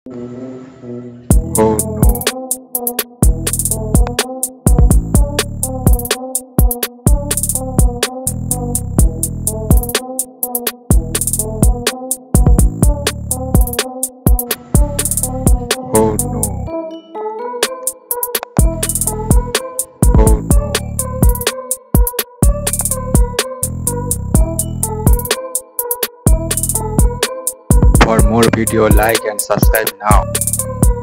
Oh no. Oh no. Oh no. For more video, like and subscribe now.